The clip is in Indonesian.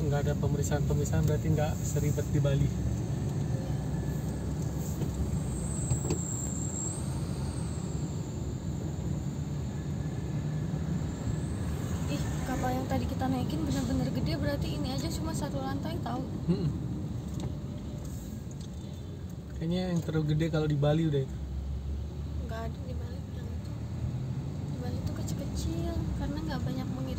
nggak ada pemeriksaan berarti nggak seribet di Bali. Ih, kapal yang tadi kita naikin bener-bener gede, berarti ini aja cuma satu lantai tahu. Kayaknya yang terlalu gede kalau di Bali udah itu. Nggak ada di Bali yang itu. Di Bali tuh kecil-kecil karena nggak banyak